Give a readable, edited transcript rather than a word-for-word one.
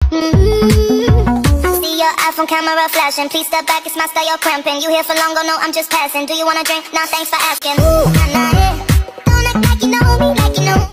See your iPhone camera flashing. Please step back, it's my style, you're cramping. You here for long, oh no, I'm just passing. Do you wanna drink? Nah, thanks for asking. Ooh, I'm not here. Don't act like you know me, like you know.